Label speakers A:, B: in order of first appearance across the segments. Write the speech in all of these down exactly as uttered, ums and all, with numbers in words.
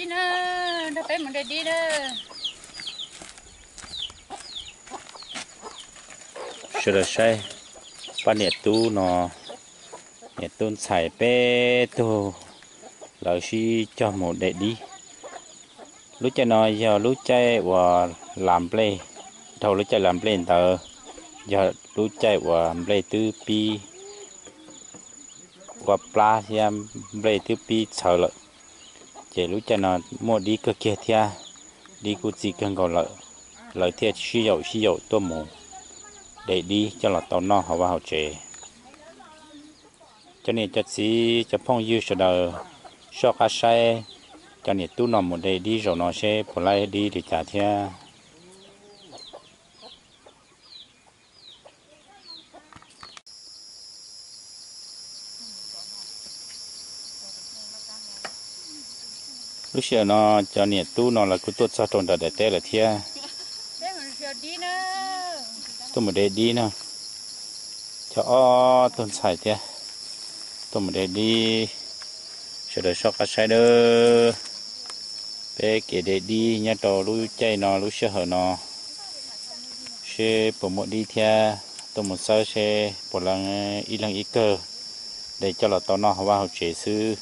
A: đi nè nó bé mình đây đi đó
B: sửa được sai ban nhiệt tu nó nhiệt tu xài bé tu là khi cho một đệ đi lúc chơi nó giờ lúc chơi và làm play đầu lúc chơi làm play tờ giờ lúc chơi và play từ pi và pla thì em play từ pi sợ lợi chỉ lúc chơi nó mua đi cơ kia thia đi cụ gì cần còn lợi lợi thia sử dụng sử dụng tôi mù để đi cho là tàu nó họ vào họ chế cho nên cho chỉ cho phong yêu sợ đời so cá sai cho nên tu nó một để đi rồi nó sẽ bỏ lại đi để trả thia lúc xưa nó cho nên tu nó là cứ tốt sao trong đời để là thia
A: bé mình giờ đi nè
B: tôi một để đi nữa cho tuần xài thia tôi một để đi sợ đời so cá sai đó bé kể để đi nhá trò lúc chơi nó lúc xưa hở nó sẽ bỏ một đi theo tôi một sao sẽ bỏ lần ít lần ít cơ để cho là tao nó họ vào học chế sư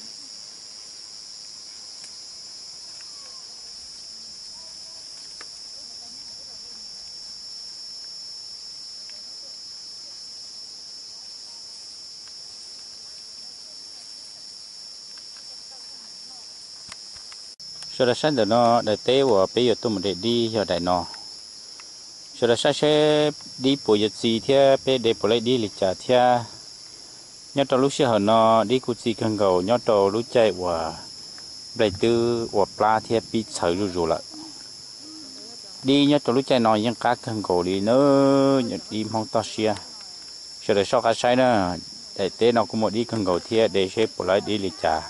B: sau đó sáng giờ nó để té và bây giờ tôi một để đi giờ đại nó sau đó sáng sẽ đi bộ giờ gì theo bây để bộ lại đi lịch trả theo nhớ trâu lúc xưa họ nó đi cụ gì cần cầu nhớ trâu lúc chạy và để từ và pla theo bị sợi rồi rồi lại đi nhớ trâu lúc chạy nó những cá cần cầu đi nữa nhớ đi mong to xia sau đó sau cá sai nữa để té nó cũng một đi cần cầu theo để sẽ bộ lại đi lịch trả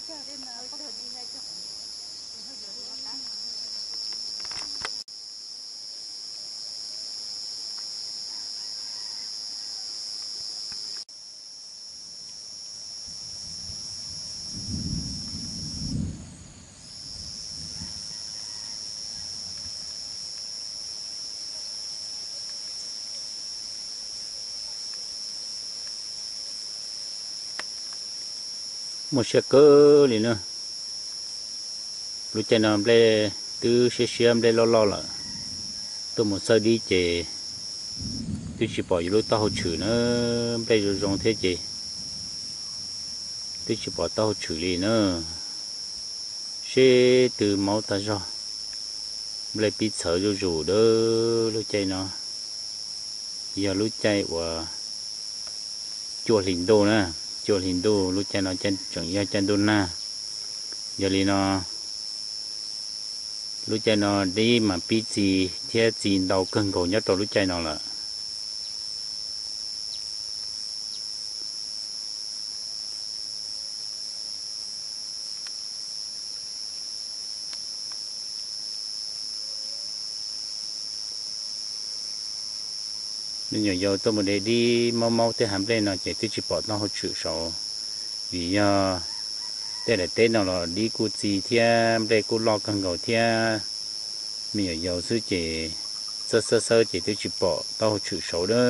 B: một xe cơ liền nữa lúc chạy nó lên từ xe xe lên lo lo là tôi một sơ đi chạy tôi chỉ bỏ lúc tao chửi nó bây giờ dùng thế chị tôi chỉ bỏ tao chửi đi nữa xe từ máu ta ra lấy bị sợ rồi rủ đó lúc chạy nó giờ lúc chạy và chùa hình đô nè chùa hình đô lúc chạy nó chân chuẩn ra chân đô na giờ li nó lúc chạy nó đi mà bị gì theo gì đầu cân cầu nhất rồi lúc chạy nó là nên nhiều giờ tôi một để đi mau mau tới hàm lên nó chỉ tôi chỉ bỏ nó hỗ trợ số vì uh, đây là tên nào là đi cụ gì theo đây cụ lo cần cầu theo mình ở giờ sư chỉ sơ sơ sơ chỉ tôi chỉ bỏ tao hỗ trợ số đó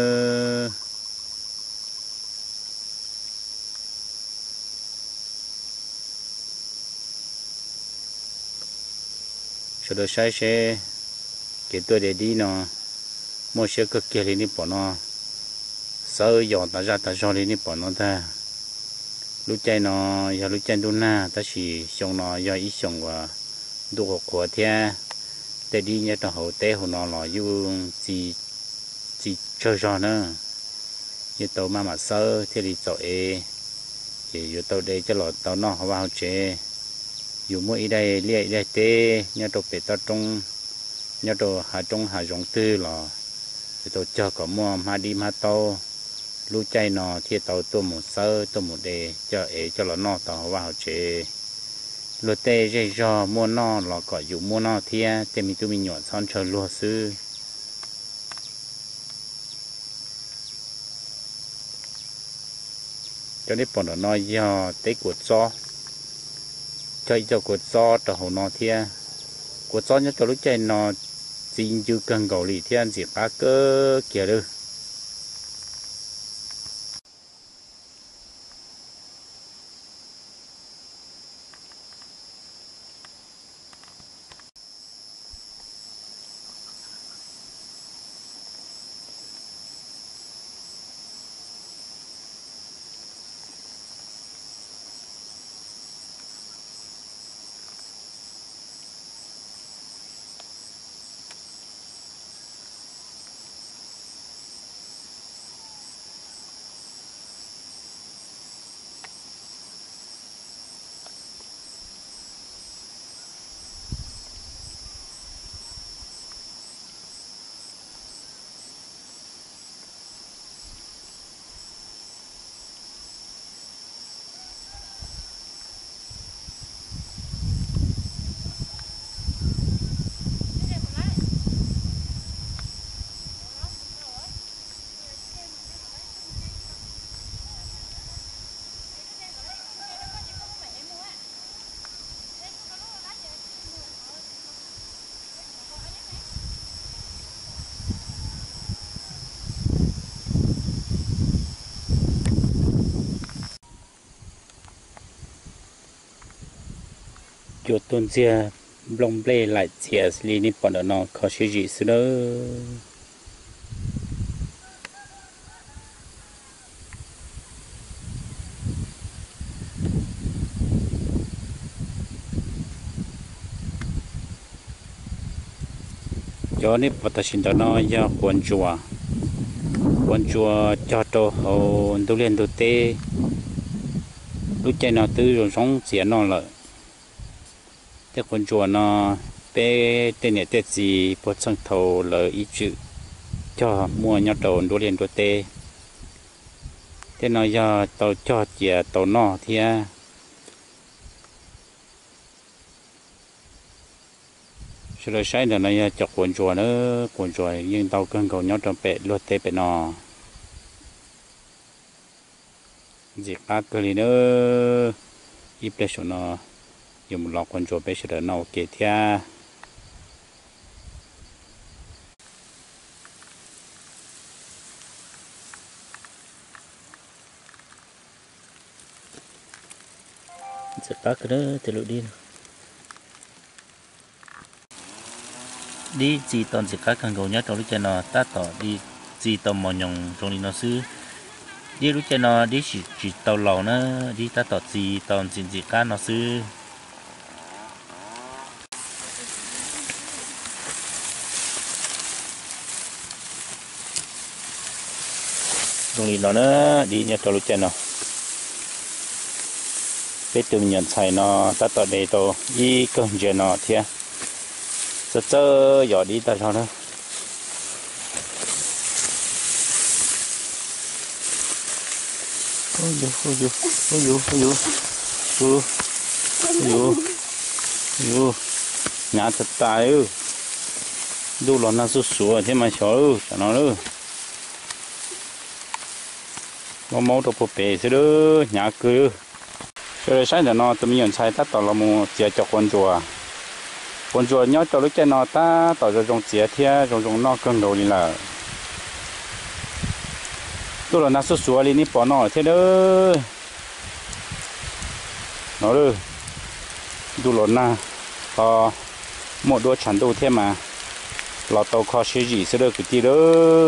B: sau đó sai sẽ cái tôi để đi nó mua xe cực kỳ lên đi bỏ nó sơ dọn ta ra ta cho lên đi bỏ nó ta lúc chạy nó giờ lúc chạy đu na ta chỉ xong nó giờ ít xong và đồ của thea để đi nhớ tao hậu tế hồ nó là dùng gì gì chơi trò nữa như tàu mà mà sơ thì đi chỗ e thì dù tàu đây cho lọt tàu nó họ vào chế dù mỗi đây lia đây tê nhớ tàu bể tàu trong nhớ tàu hà trong hà giống tư là thì tàu chờ có mua mà đi mà tàu lúc chạy nó thì tàu tôi một sơ tôi một đề cho ấy cho nó nó tàu vào chế lúc tê dây do mua nó là có dụ mua nó thì thì mình tụi mình nhọn son chờ lúa sư cho nên bọn nó do tế của cho chơi cho của gió cho hồ nó thia của gió nhất cho lúc chơi nó xin chưa cần cầu lì thiên gì phá cơ kia được chuột tuần chia lông ble lại chia li ní bọn nó có sự gì xưa đó cho nên bắt đầu xin đó nó do quần chùa quần chùa cho cho hậu tu liên tu tê lúc chạy nó tư rồi sống xỉa nó lại cái con chùa nó bé tên này tên gì bộ sang thầu lời ý chữ cho mua nhau đầu đua liền đua tê thế nó do tàu cho chè tàu nọ thì à rồi sai là nó chọc con chùa nữa con chùa nhưng tàu cơn cầu nhau trong bể đua tê bể nọ gì khác cái gì nữa ít để số nó dùng lọ con chuột bé sẽ đỡ nào kể theo sẽ tắt cái đó thì lụi đi đi chỉ toàn sẽ các thằng cầu nhất trong lúc chơi nó ta tỏ đi chỉ tầm mò nhồng trong đi nó xứ đi lúc chơi nó đi chỉ chỉ tàu lầu nó đi ta tỏ chỉ toàn chỉ chỉ cá nó xứ trong đi nó nữa đi nhà tàu lúc chơi nó cái từng nhận xài nó ta tỏ đây tàu đi cần chơi nó thiệt sơ sơ giờ đi ta sao nữa ôi dồi ôi dồi ôi dồi ôi dồi ôi dồi ôi dồi nhà thật tài ư đâu là nó sụt sụt thế mà sợ ư cho nó ư nó máu đâu có bể thế đó nhà cứ rồi sáng giờ nó tụi mình xài tắt tỏ là một chia cho con chùa con chùa nhớ cho lúc chơi nó ta tỏ ra trong chia thia trong trong nó cân đầu đi là tôi là nó sốt sủa đi bỏ nó thế đó nó được tôi là na có một đôi chắn đầu thế mà lọt tàu khó sử gì sẽ được cái gì đó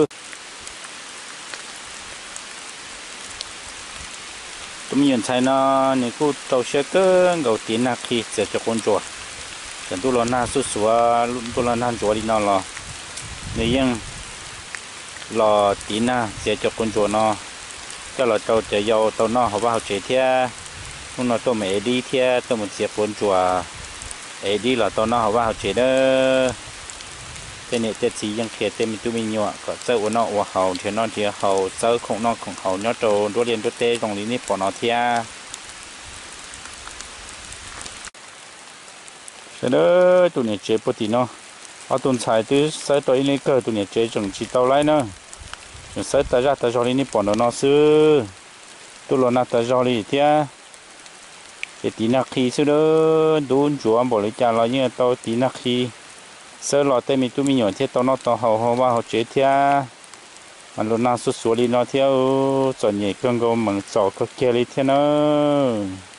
B: tụi mình thấy nó những cô tàu xe cơ gầu tiền là khi sẽ cho con chùa chẳng tôi là na sốt sủa tôi là na chùa đi nó là nếu như lò tí na sẽ cho con chuột nó cho là tàu chạy dầu tàu nó họ vào chạy theo không nó tàu mẹ đi theo tàu một chiếc con chuột ấy đi là tàu nó họ vào chạy đó tên này tên gì ยัง kia tên mình tụi mình nhọ có sâu nó của hậu thì nó thì hậu sâu không nó không hậu nó trâu đua liền đua tê trong lý này bỏ nó theo thế đó tụi này chế bột tí nó ở tuần sai từ sai tới này cơ tụi này chế trồng chỉ tàu lại nữa sai tới ra tới rồi này bỏ nó nó xưa tụi nó nát tới rồi thì cái tí nạc khi xưa đó đun chúa bỏ lấy cha lo như tao tí nạc khi sơ lọ tên mình tụi mình nhỏ thế tao nó tao hậu hậu vào hậu chế thia mà lúc nào xuất số đi nó theo chọn nhảy cơn gồm bằng chỏ có kia đi thế nó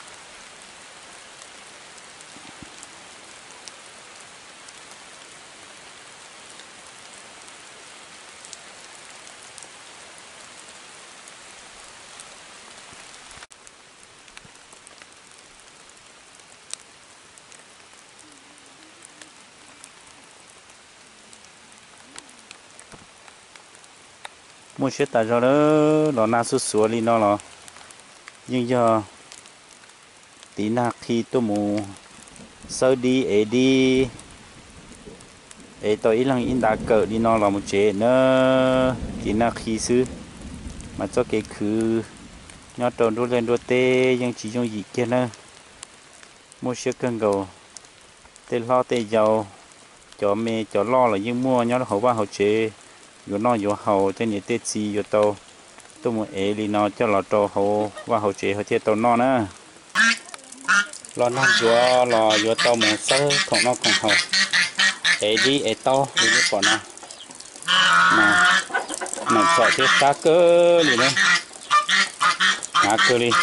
B: mua xe tại cho đó nó na xuất số đi nó nó nhưng giờ tí nạc khi tôi mù sơ đi ấy đi ấy tôi ít lần in đã cỡ đi nó là một chế nữa tí nạc khi xứ mà cho cái cứ nhớ tròn đua lên đua tê nhưng chỉ dùng gì kia nữa mua xe cân cầu tê lo tê giàu cho mẹ cho lo là nhưng mua nhớ hậu ba hậu chế yo nó yo hậu trên những tết gì yo tàu tôi muốn ấy đi nó cho lọ trâu hậu và hậu chế hậu thiết tàu nó nữa lọ nó yo lọ yo tàu muốn sơ không nó không hậu ấy đi ấy tàu đi đi còn nó mà mà sợ thiết cá cơ đi nữa cá cơ đi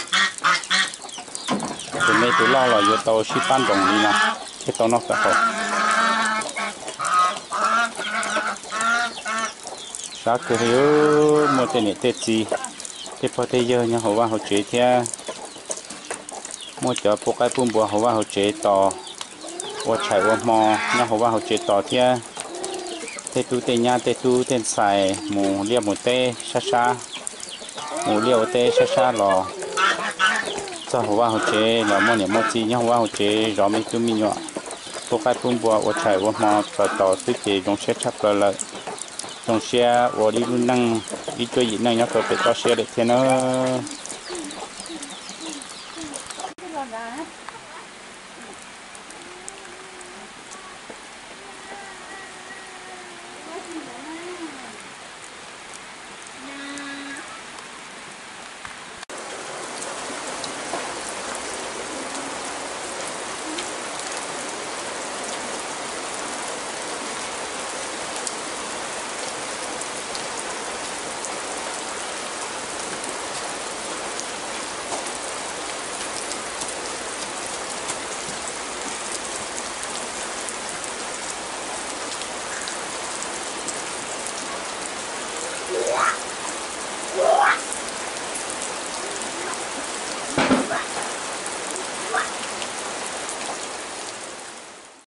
B: tụi mấy tụi lo là yo tàu ship ban đồng đi nè thiết tàu nó phải hậu cá cơ hiếu một tên này tết gì tết bao tết giờ nhau hậu vào hậu chế theo một chỗ bộ cái phun bùa hậu vào hậu chế tỏ và chạy và mò nhau hậu vào hậu chế tỏ theo tết tu tết nhà tết tu tết xài mù liệp một tết xa xa mù liệp tết xa xa lò cho hậu vào hậu chế là một niệm một gì nhau hậu vào hậu chế rõ mấy thứ mình nhọ bộ cái phun bùa và chạy và mò tỏ tỏ thứ gì trong xe chắp là lợi trong xe và đi luôn năng đi chơi gì năng nhớ phải cho xe để thế nó